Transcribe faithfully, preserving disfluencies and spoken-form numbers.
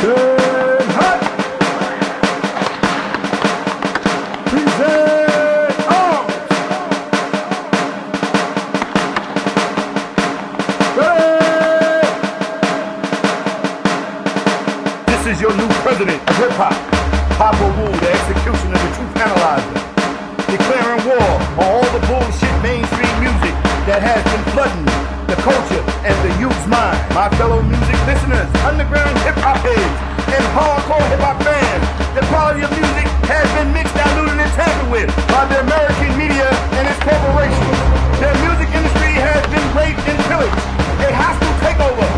Present hot. Present arms. Ready. This is your new president of hip hop, Papa Wu, the executioner, the truth analyzer, declaring war on all the bullshit mainstream music that has been flooding the culture and the youth's mind. My fellow music listeners, underground hip-hop heads, and hardcore hip-hop fans, the quality of music has been mixed, diluted, and tampered with by the American media and its corporations. Their music industry has been raped and pillaged. A hostile takeover